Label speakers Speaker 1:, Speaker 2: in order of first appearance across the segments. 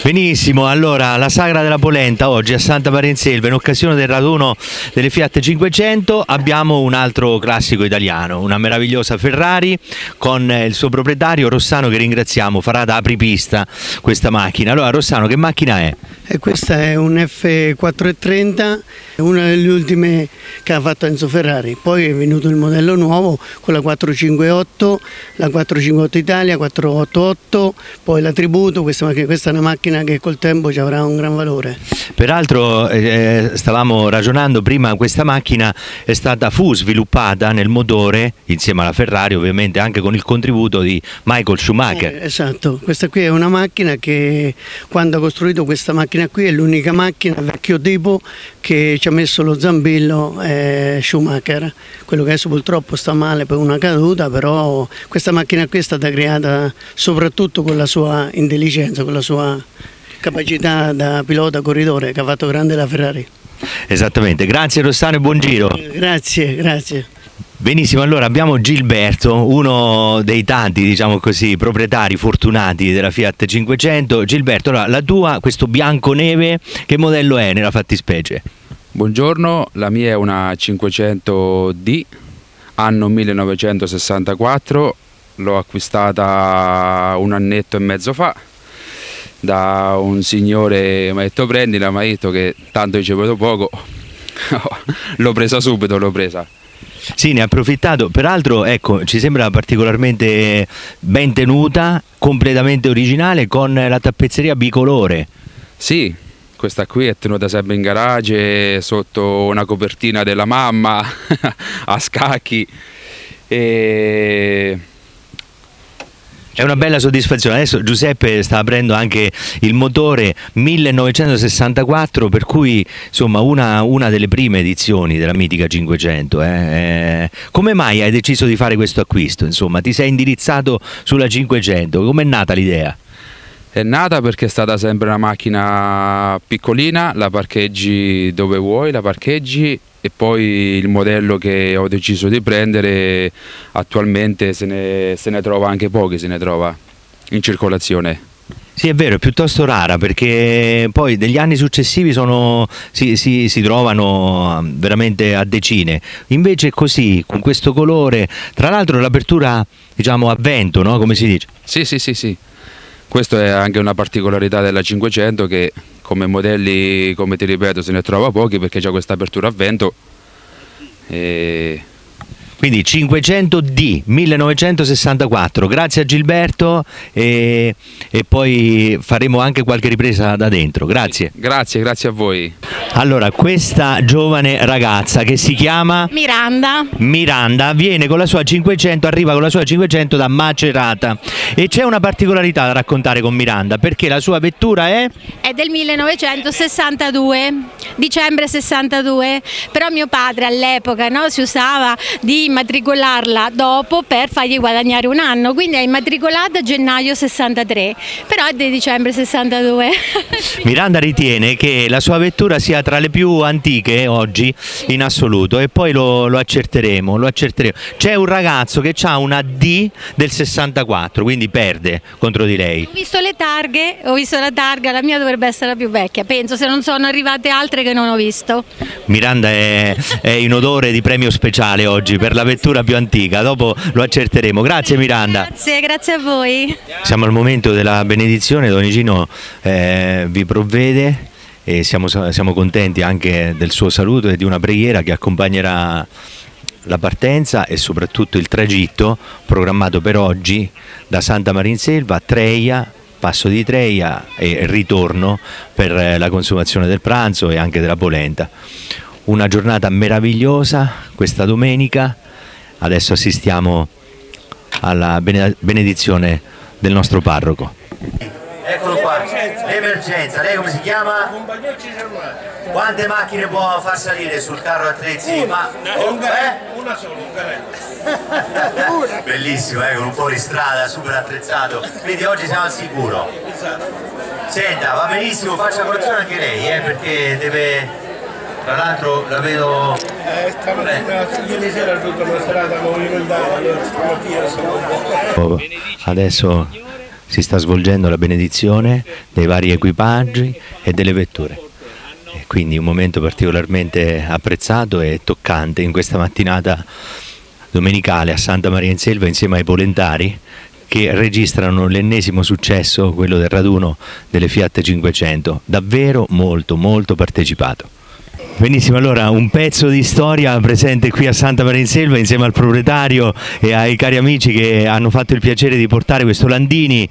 Speaker 1: Benissimo, allora la sagra della polenta oggi a Santa Maria in Selva in occasione del raduno delle Fiat 500 abbiamo un altro classico italiano, una meravigliosa Ferrari con il suo proprietario Rossano, che ringraziamo, farà da apripista questa macchina. Allora Rossano, che macchina è?
Speaker 2: Questa è un F430, una delle ultime che ha fatto Enzo Ferrari. Poi è venuto il modello nuovo con la 458, la 458 Italia, 488, poi la Tributo. Questa è una macchina che col tempo ci avrà un gran valore.
Speaker 1: Peraltro stavamo ragionando prima, questa macchina fu sviluppata nel motore insieme alla Ferrari, ovviamente anche con il contributo di Michael Schumacher.
Speaker 2: Esatto, questa qui è una macchina che quando ha costruito questa macchina qui è l'unica macchina vecchio tipo che ci ha messo lo zambillo Schumacher, quello che adesso purtroppo sta male per una caduta, però questa macchina qui è stata creata soprattutto con la sua intelligenza, con la sua capacità da pilota corridore che ha fatto grande la Ferrari.
Speaker 1: Esattamente, grazie Rossano e buon giro.
Speaker 2: Grazie, grazie.
Speaker 1: Benissimo, allora abbiamo Gilberto, uno dei tanti, diciamo così, proprietari fortunati della Fiat 500. Gilberto, allora, la tua, questo bianco neve, che modello è nella fattispecie?
Speaker 3: Buongiorno, la mia è una 500D, anno 1964, l'ho acquistata un annetto e mezzo fa da un signore, mi ha detto prendila, mi ha detto che tanto ci vedo poco, l'ho presa subito, l'ho presa.
Speaker 1: Sì, ne ha approfittato, peraltro ecco, ci sembra particolarmente ben tenuta, completamente originale, con la tappezzeria bicolore.
Speaker 3: Sì, questa qui è tenuta sempre in garage, sotto una copertina della mamma, a scacchi.
Speaker 1: È una bella soddisfazione. Adesso Giuseppe sta aprendo anche il motore 1964, per cui insomma una delle prime edizioni della mitica 500. Come mai hai deciso di fare questo acquisto? Insomma, ti sei indirizzato sulla 500, com'è nata l'idea?
Speaker 3: È nata perché è stata sempre una macchina piccolina, la parcheggi dove vuoi, la parcheggi, e poi il modello che ho deciso di prendere attualmente se ne trova anche pochi, se ne trova in circolazione.
Speaker 1: Sì, è vero, è piuttosto rara, perché poi negli anni successivi si trovano veramente a decine. Invece così, con questo colore, tra l'altro l'apertura, diciamo, a vento, no? Come si dice?
Speaker 3: Sì. Questa è anche una particolarità della 500, che come modelli, come ti ripeto, se ne trova pochi, perché c'è questa apertura a vento.
Speaker 1: Quindi 500D 1964, grazie a Gilberto, e poi faremo anche qualche ripresa da dentro, grazie.
Speaker 3: Grazie a voi.
Speaker 1: Allora, questa giovane ragazza che si chiama Miranda viene con la sua 500, arriva con la sua 500 da Macerata, e c'è una particolarità da raccontare con Miranda, perché la sua vettura è
Speaker 4: del 1962, dicembre 62, però mio padre all'epoca, no, si usava di immatricolarla dopo per fargli guadagnare un anno, quindi è immatricolata a gennaio 63, però è di dicembre 62.
Speaker 1: Miranda ritiene che la sua vettura sia tra le più antiche oggi in assoluto, e poi lo accerteremo. C'è un ragazzo che ha una D del 64, quindi perde contro di lei.
Speaker 4: Ho visto le targhe, ho visto la targa, la mia dovrebbe essere la più vecchia, penso, se non sono arrivate altre che non ho visto.
Speaker 1: Miranda è in odore di premio speciale oggi per la vettura più antica, dopo lo accerteremo. Grazie Miranda.
Speaker 4: Grazie a voi.
Speaker 1: Siamo al momento della benedizione, Don Igino vi provvede, e siamo contenti anche del suo saluto e di una preghiera che accompagnerà la partenza e soprattutto il tragitto programmato per oggi da Santa Maria in Selva, Treia, Passo di Treia e ritorno per la consumazione del pranzo e anche della polenta. Una giornata meravigliosa questa domenica. Adesso assistiamo alla benedizione del nostro parroco. Eccolo qua, l'emergenza, lei come si chiama? Quante macchine può far salire sul carro attrezzi? Una sola, un carrello. Bellissimo, con un fuoristrada super attrezzato, quindi oggi siamo al sicuro. Senta, va benissimo, faccia colazione anche lei, perché deve... Tra l'altro la vedo... stamattina, ieri sera tutta una serata movimentata, stamattina sono un po'... Adesso si sta svolgendo la benedizione dei vari equipaggi e delle vetture. E quindi un momento particolarmente apprezzato e toccante in questa mattinata domenicale a Santa Maria in Selva insieme ai polentari, che registrano l'ennesimo successo, quello del raduno delle Fiat 500, davvero molto partecipato. Benissimo, allora un pezzo di storia presente qui a Santa Maria in Selva insieme al proprietario e ai cari amici che hanno fatto il piacere di portare questo Landini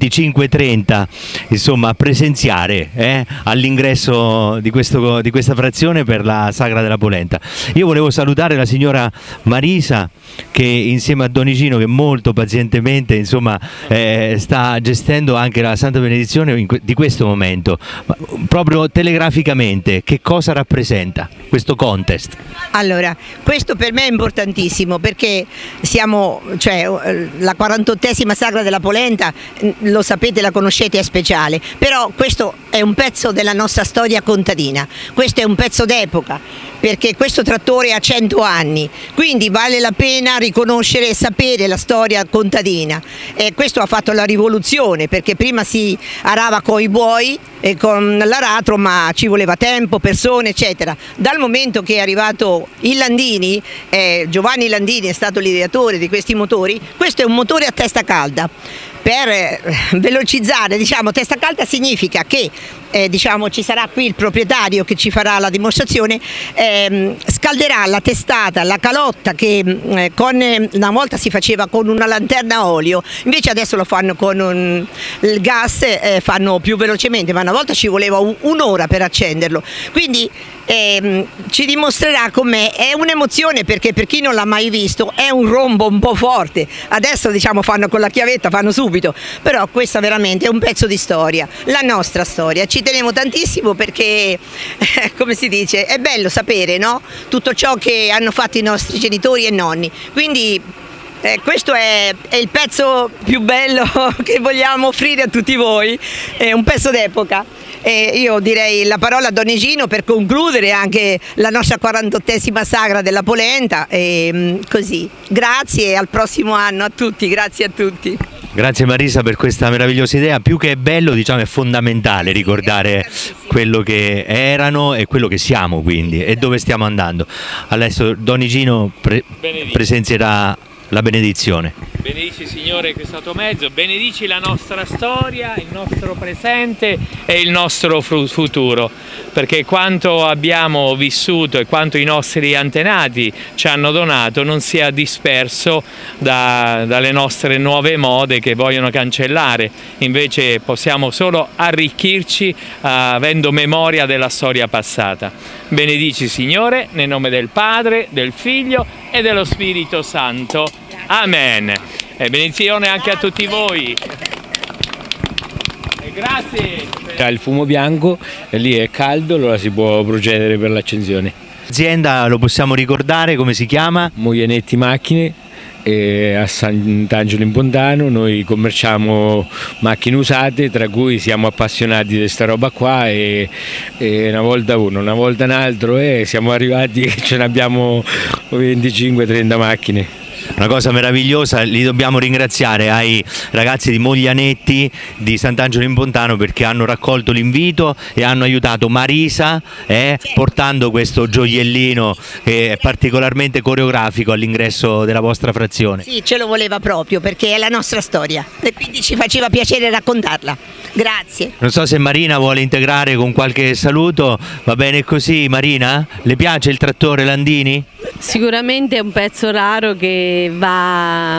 Speaker 1: 2530 insomma a presenziare all'ingresso di questa frazione per la Sagra della Polenta. Io volevo salutare la signora Marisa, che insieme a Don Igino, che molto pazientemente insomma sta gestendo anche la Santa Benedizione di questo momento. Ma proprio telegraficamente, che cosa rappresenta questo contest?
Speaker 5: Allora, questo per me è importantissimo, perché siamo, la 48esima Sagra della Polenta, lo sapete, la conoscete, è speciale, però questo è un pezzo della nostra storia contadina, questo è un pezzo d'epoca, perché questo trattore ha 100 anni, quindi vale la pena riconoscere e sapere la storia contadina. E questo ha fatto la rivoluzione, perché prima si arava con i buoi e con l'aratro, ma ci voleva tempo, persone, eccetera. Dal momento che è arrivato il Landini, Giovanni Landini è stato l'ideatore di questi motori. Questo è un motore a testa calda. Per velocizzare, testa calda significa che ci sarà qui il proprietario che ci farà la dimostrazione, scalderà la testata, la calotta che una volta si faceva con una lanterna a olio, invece adesso lo fanno con il gas, fanno più velocemente, ma una volta ci voleva un'ora per accenderlo. Quindi ci dimostrerà com'è. È un'emozione, perché per chi non l'ha mai visto è un rombo un po' forte. Adesso fanno con la chiavetta, fanno subito, però questa veramente è un pezzo di storia, la nostra storia. Ci tenevo tantissimo perché come si dice, è bello sapere, no? Tutto ciò che hanno fatto i nostri genitori e nonni, quindi questo è il pezzo più bello che vogliamo offrire a tutti voi, è un pezzo d'epoca. Io direi la parola a Don Igino per concludere anche la nostra 48esima Sagra della Polenta, e così. Grazie, al prossimo anno a tutti, grazie a tutti.
Speaker 1: Grazie Marisa per questa meravigliosa idea. Più che è bello, è fondamentale ricordare quello che erano e quello che siamo, quindi, e dove stiamo andando. Adesso Don Igino presenzierà la benedizione.
Speaker 6: Benedici Signore questo tuo mezzo, benedici la nostra storia, il nostro presente e il nostro futuro, perché quanto abbiamo vissuto e quanto i nostri antenati ci hanno donato non sia disperso dalle nostre nuove mode che vogliono cancellare. Invece possiamo solo arricchirci avendo memoria della storia passata. Benedici Signore, nel nome del Padre, del Figlio e dello Spirito Santo. Amen. E benedizione anche a tutti voi. E grazie.
Speaker 7: Il fumo bianco, e lì è caldo, allora si può procedere per l'accensione.
Speaker 1: L'azienda lo possiamo ricordare, come si chiama?
Speaker 7: Moglianetti Macchine, a Sant'Angelo in Pontano. Noi commerciamo macchine usate, tra cui siamo appassionati di questa roba qua, e una volta uno, una volta un altro, e siamo arrivati che ce ne abbiamo 25-30 macchine.
Speaker 1: Una cosa meravigliosa, li dobbiamo ringraziare ai ragazzi di Moglianetti di Sant'Angelo in Pontano, perché hanno raccolto l'invito e hanno aiutato Marisa portando questo gioiellino che è particolarmente coreografico all'ingresso della vostra frazione.
Speaker 5: Sì, ce lo voleva proprio, perché è la nostra storia e quindi ci faceva piacere raccontarla. Grazie.
Speaker 1: Non so se Marina vuole integrare con qualche saluto. Va bene così, Marina? Le piace il trattore Landini?
Speaker 8: Sicuramente è un pezzo raro che va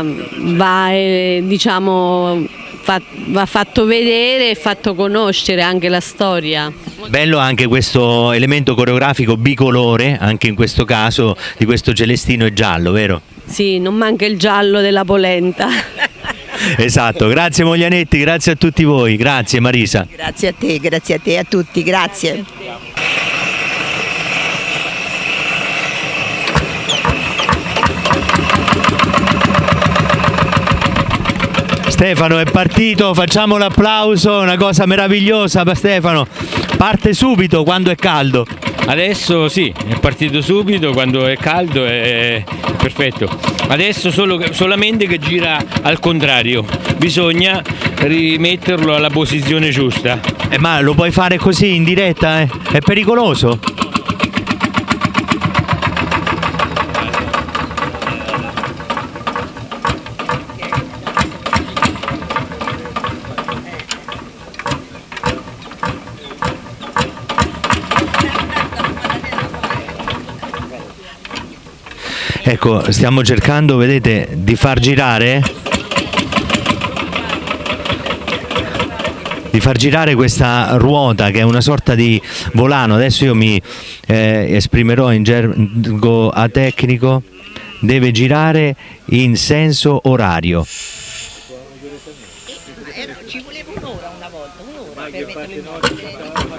Speaker 8: fatto vedere e fatto conoscere anche la storia.
Speaker 1: Bello anche questo elemento coreografico bicolore, anche in questo caso, di questo celestino e giallo, vero?
Speaker 8: Sì, non manca il giallo della polenta.
Speaker 1: Esatto, grazie Moglianetti, grazie a tutti voi, grazie Marisa.
Speaker 5: Grazie a te, a tutti, grazie.
Speaker 1: Stefano è partito, facciamo l'applauso, una cosa meravigliosa per Stefano, parte subito quando è caldo.
Speaker 7: Adesso sì, è partito subito, quando è caldo è perfetto. Adesso solamente che gira al contrario, bisogna rimetterlo alla posizione giusta.
Speaker 1: Ma lo puoi fare così in diretta? È pericoloso? Ecco, stiamo cercando, vedete, di far girare questa ruota che è una sorta di volano. Adesso io mi esprimerò in gergo atecnico, deve girare in senso orario.
Speaker 5: Ci voleva un'ora una volta, un'ora per metterlo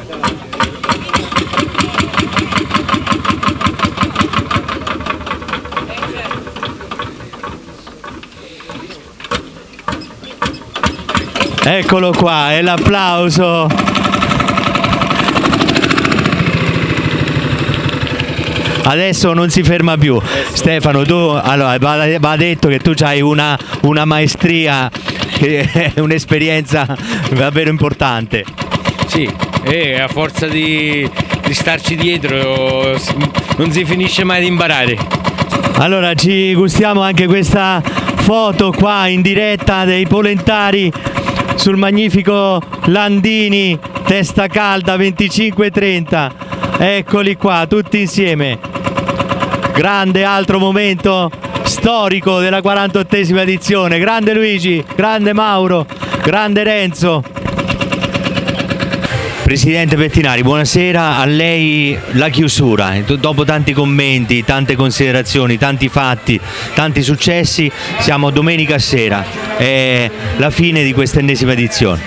Speaker 1: Eccolo qua, è l'applauso. Adesso non si ferma più. Stefano, tu allora va detto che tu hai una maestria, un'esperienza davvero importante.
Speaker 7: Sì, e a forza di starci dietro non si finisce mai di imparare.
Speaker 1: Allora ci gustiamo anche questa foto qua in diretta dei polentari sul magnifico Landini, testa calda 25-30. Eccoli qua tutti insieme. Grande altro momento storico della 48esima edizione. Grande Luigi, grande Mauro, grande Renzo. Presidente Pettinari, buonasera, a lei la chiusura. Dopo tanti commenti, tante considerazioni, tanti fatti, tanti successi, siamo domenica sera, è la fine di questa ennesima edizione.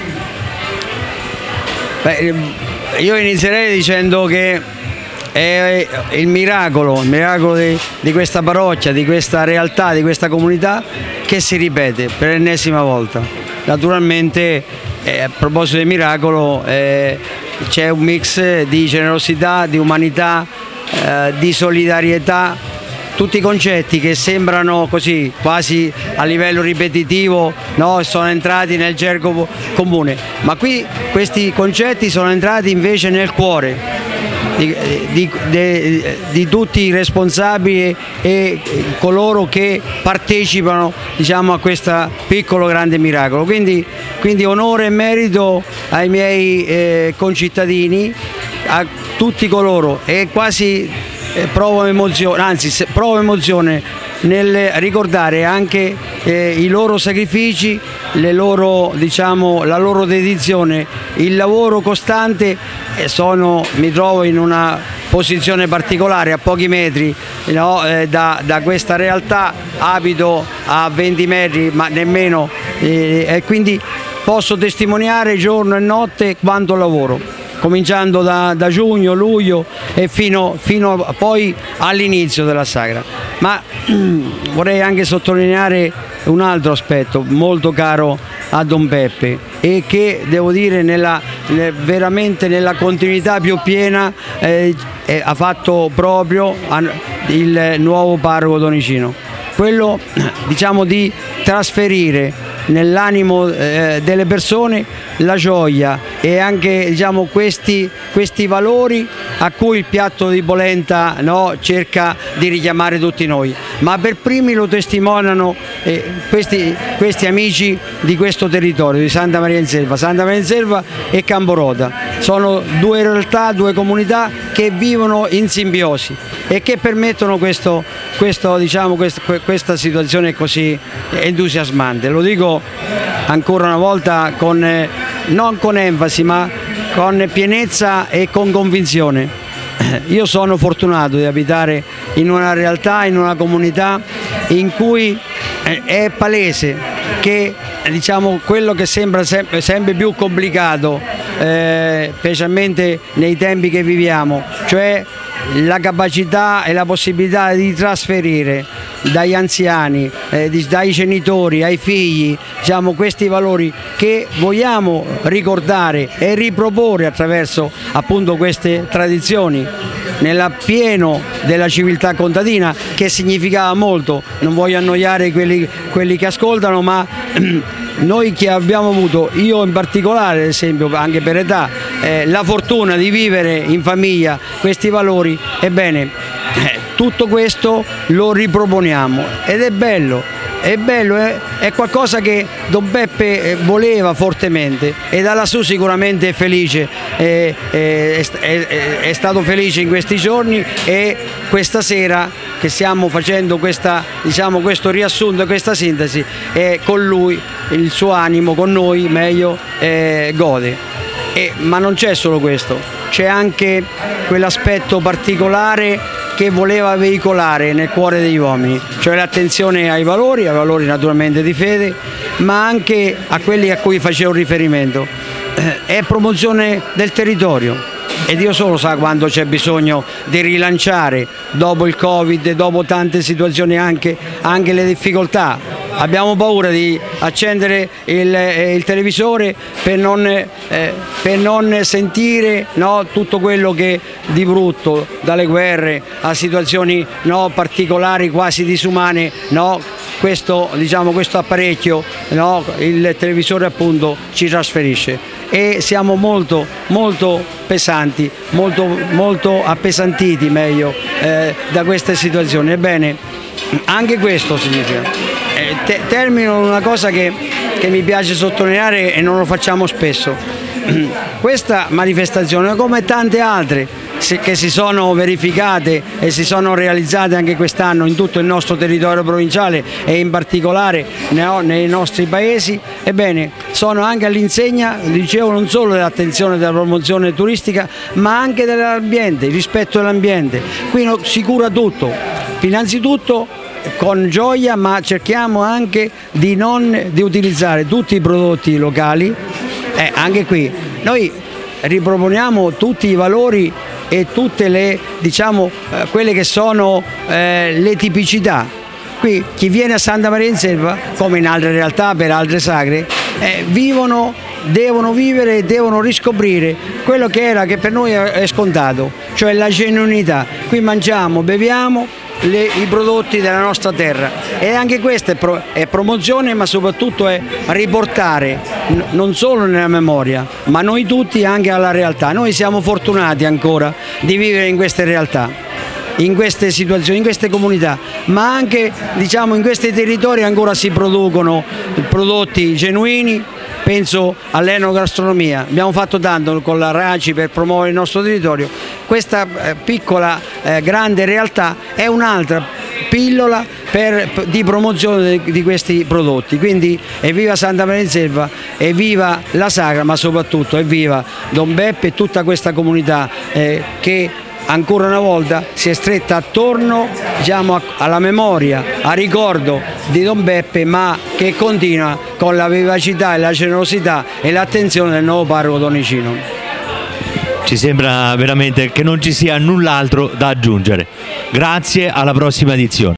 Speaker 9: Beh, io inizierei dicendo che è il miracolo di questa parrocchia, di questa realtà, di questa comunità che si ripete per l'ennesima volta. Naturalmente a proposito del miracolo c'è un mix di generosità, di umanità, di solidarietà, tutti i concetti che sembrano così quasi a livello ripetitivo, no? Sono entrati nel gergo comune, ma qui questi concetti sono entrati invece nel cuore di tutti i responsabili e coloro che partecipano, diciamo, a questo piccolo grande miracolo. Quindi onore e merito ai miei concittadini, a tutti coloro, e quasi provo emozione nel ricordare anche i loro sacrifici, la loro dedizione, il lavoro costante. Mi trovo in una posizione particolare, a pochi metri, no, da questa realtà, abito a 20 metri ma nemmeno, e quindi posso testimoniare giorno e notte quanto lavoro, cominciando da giugno, luglio e fino poi all'inizio della sagra. Ma vorrei anche sottolineare un altro aspetto molto caro a Don Peppe e che, devo dire, veramente nella continuità più piena ha fatto proprio il nuovo parroco Donicino, quello, diciamo, di trasferire nell'animo delle persone la gioia e anche, diciamo, questi valori a cui il piatto di polenta, no, cerca di richiamare tutti noi, ma per primi lo testimoniano questi amici di questo territorio di Santa Maria in Selva e Camporota. Sono due realtà, due comunità che vivono in simbiosi e che permettono questa situazione così entusiasmante. Lo dico ancora una volta non con enfasi, ma con pienezza e con convinzione. Io sono fortunato di abitare in una realtà, in una comunità in cui è palese che, diciamo, quello che sembra sempre più complicato, specialmente nei tempi che viviamo, cioè la capacità e la possibilità di trasferire dagli anziani, dai genitori ai figli, diciamo, questi valori che vogliamo ricordare e riproporre attraverso appunto queste tradizioni nel pieno della civiltà contadina, che significava molto. Non voglio annoiare quelli che ascoltano, ma noi che abbiamo avuto, io in particolare ad esempio, anche per età, la fortuna di vivere in famiglia questi valori, ebbene tutto questo lo riproponiamo ed è bello. È bello, è qualcosa che Don Beppe voleva fortemente e da lassù sicuramente è felice, è stato felice in questi giorni e questa sera che stiamo facendo questo riassunto, questa sintesi, con lui, il suo animo con noi meglio gode. Ma non c'è solo questo, c'è anche quell'aspetto particolare che voleva veicolare nel cuore degli uomini, cioè l'attenzione ai valori naturalmente di fede, ma anche a quelli a cui facevo riferimento, è promozione del territorio. E Dio solo sa quando c'è bisogno di rilanciare dopo il Covid, dopo tante situazioni, anche le difficoltà. Abbiamo paura di accendere il televisore per non sentire, no, tutto quello che di brutto, dalle guerre a situazioni, no, particolari, quasi disumane, no, questo apparecchio, no, il televisore appunto, ci trasferisce. E siamo molto pesanti, molto appesantiti meglio da queste situazioni. Ebbene, anche questo significa. Termino una cosa che mi piace sottolineare e non lo facciamo spesso. Questa manifestazione, come tante altre che si sono verificate e si sono realizzate anche quest'anno in tutto il nostro territorio provinciale e in particolare nei nostri paesi, ebbene sono anche all'insegna, dicevo, non solo dell'attenzione della promozione turistica ma anche dell'ambiente, il rispetto dell'ambiente. Qui si cura tutto, innanzitutto con gioia, ma cerchiamo anche di utilizzare tutti i prodotti locali. Anche qui noi riproponiamo tutti i valori e tutte le, quelle che sono le tipicità. Qui chi viene a Santa Maria in Selva, come in altre realtà per altre sagre, devono vivere e devono riscoprire quello che per noi è scontato, cioè la genuinità. Qui mangiamo, beviamo i prodotti della nostra terra e anche questa è promozione, ma soprattutto è riportare non solo nella memoria ma noi tutti anche alla realtà. Noi siamo fortunati ancora di vivere in queste realtà, in queste situazioni, in queste comunità, ma anche in questi territori ancora si producono prodotti genuini. Penso all'enogastronomia, abbiamo fatto tanto con la RACI per promuovere il nostro territorio. Questa piccola grande realtà è un'altra pillola di promozione di questi prodotti. Quindi evviva Santa Maria in Selva, evviva la Sagra, ma soprattutto evviva Don Beppe e tutta questa comunità che ancora una volta si è stretta attorno alla memoria, al ricordo di Don Beppe, ma che continua con la vivacità e la generosità e l'attenzione del nuovo parroco Don Icino.
Speaker 1: Ci sembra veramente che non ci sia null'altro da aggiungere. Grazie, alla prossima edizione.